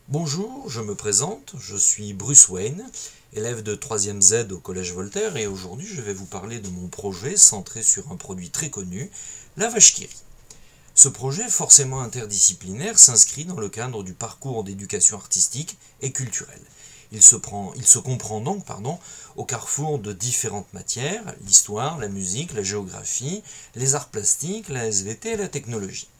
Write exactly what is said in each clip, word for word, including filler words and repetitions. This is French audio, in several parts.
Bonjour, je me présente, je suis Bruce Wayne, élève de troisième Z au Collège Voltaire, et aujourd'hui je vais vous parler de mon projet centré sur un produit très connu, la vache qui rit. Ce projet forcément interdisciplinaire s'inscrit dans le cadre du parcours d'éducation artistique et culturelle. Il se, prend, il se comprend donc pardon, au carrefour de différentes matières, l'histoire, la musique, la géographie, les arts plastiques, la S V T et la technologie.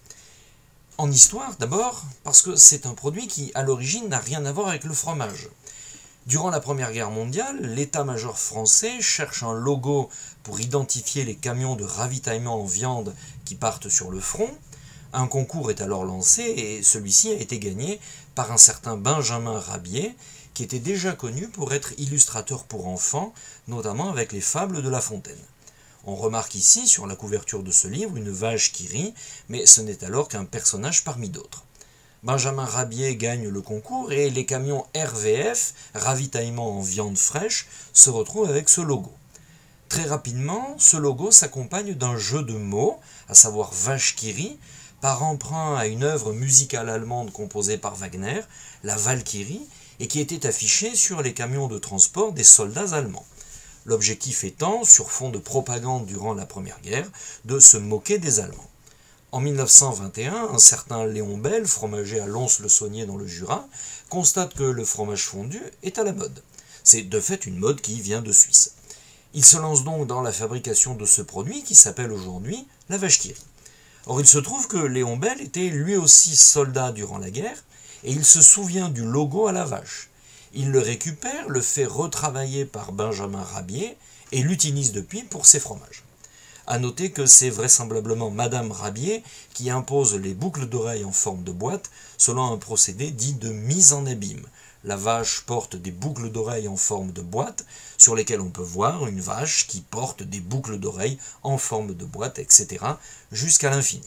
En histoire, d'abord, parce que c'est un produit qui, à l'origine, n'a rien à voir avec le fromage. Durant la Première Guerre mondiale, l'état-major français cherche un logo pour identifier les camions de ravitaillement en viande qui partent sur le front. Un concours est alors lancé et celui-ci a été gagné par un certain Benjamin Rabier, qui était déjà connu pour être illustrateur pour enfants, notamment avec les fables de La Fontaine. On remarque ici, sur la couverture de ce livre, une vache qui rit, mais ce n'est alors qu'un personnage parmi d'autres. Benjamin Rabier gagne le concours et les camions R V F, ravitaillement en viande fraîche, se retrouvent avec ce logo. Très rapidement, ce logo s'accompagne d'un jeu de mots, à savoir vache qui rit, par emprunt à une œuvre musicale allemande composée par Wagner, la Valkyrie, et qui était affichée sur les camions de transport des soldats allemands. L'objectif étant, sur fond de propagande durant la Première Guerre, de se moquer des Allemands. En mille neuf cent vingt et un, un certain Léon Bel, fromager à Lons-le-Saunier dans le Jura, constate que le fromage fondu est à la mode. C'est de fait une mode qui vient de Suisse. Il se lance donc dans la fabrication de ce produit qui s'appelle aujourd'hui la vache qui rit. Or il se trouve que Léon Bel était lui aussi soldat durant la guerre, et il se souvient du logo à la vache. Il le récupère, le fait retravailler par Benjamin Rabier et l'utilise depuis pour ses fromages. A noter que c'est vraisemblablement Madame Rabier qui impose les boucles d'oreilles en forme de boîte selon un procédé dit de mise en abîme. La vache porte des boucles d'oreilles en forme de boîte sur lesquelles on peut voir une vache qui porte des boucles d'oreilles en forme de boîte, et cetera jusqu'à l'infini.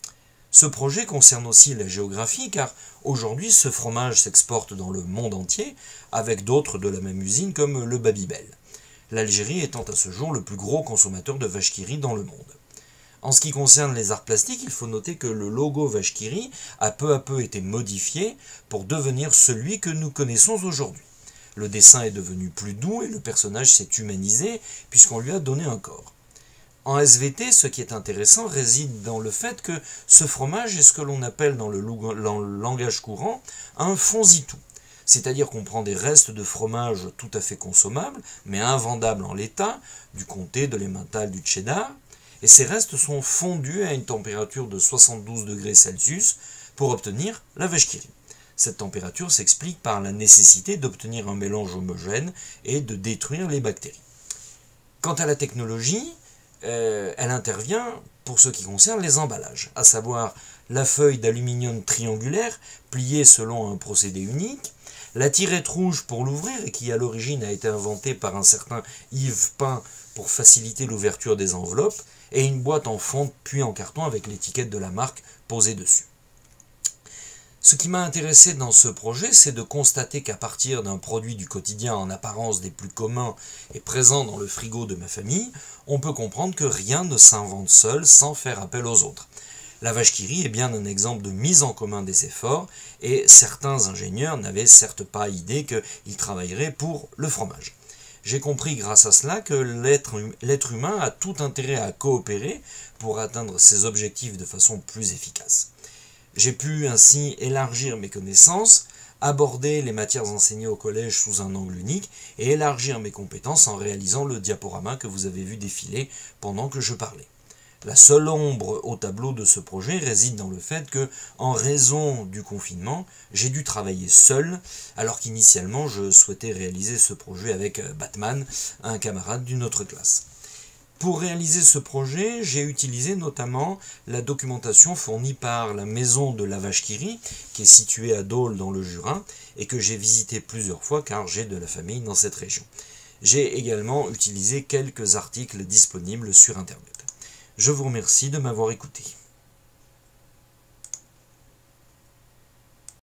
Ce projet concerne aussi la géographie car aujourd'hui ce fromage s'exporte dans le monde entier avec d'autres de la même usine comme le Babybel. L'Algérie étant à ce jour le plus gros consommateur de vache qui rit dans le monde. En ce qui concerne les arts plastiques, il faut noter que le logo vache qui rit a peu à peu été modifié pour devenir celui que nous connaissons aujourd'hui. Le dessin est devenu plus doux et le personnage s'est humanisé puisqu'on lui a donné un corps. En S V T, ce qui est intéressant réside dans le fait que ce fromage est ce que l'on appelle dans le langage courant un fonzitout. C'est-à-dire qu'on prend des restes de fromage tout à fait consommables, mais invendables en l'état, du comté, de l'emmental, du cheddar, et ces restes sont fondus à une température de soixante-douze degrés Celsius pour obtenir la vache qui rit. Cette température s'explique par la nécessité d'obtenir un mélange homogène et de détruire les bactéries. Quant à la technologie, Euh, elle intervient pour ce qui concerne les emballages, à savoir la feuille d'aluminium triangulaire, pliée selon un procédé unique, la tirette rouge pour l'ouvrir, et qui à l'origine a été inventée par un certain Yves Pain pour faciliter l'ouverture des enveloppes, et une boîte en fonte puis en carton avec l'étiquette de la marque posée dessus. Ce qui m'a intéressé dans ce projet, c'est de constater qu'à partir d'un produit du quotidien en apparence des plus communs et présents dans le frigo de ma famille, on peut comprendre que rien ne s'invente seul sans faire appel aux autres. La vache qui rit est bien un exemple de mise en commun des efforts, et certains ingénieurs n'avaient certes pas idée qu'ils travailleraient pour le fromage. J'ai compris grâce à cela que l'être humain a tout intérêt à coopérer pour atteindre ses objectifs de façon plus efficace. J'ai pu ainsi élargir mes connaissances, aborder les matières enseignées au collège sous un angle unique et élargir mes compétences en réalisant le diaporama que vous avez vu défiler pendant que je parlais. La seule ombre au tableau de ce projet réside dans le fait que, en raison du confinement, j'ai dû travailler seul, alors qu'initialement je souhaitais réaliser ce projet avec Batman, un camarade d'une autre classe. Pour réaliser ce projet, j'ai utilisé notamment la documentation fournie par la maison de la vache qui rit, qui est située à Dole dans le Jura, et que j'ai visité plusieurs fois car j'ai de la famille dans cette région. J'ai également utilisé quelques articles disponibles sur Internet. Je vous remercie de m'avoir écouté.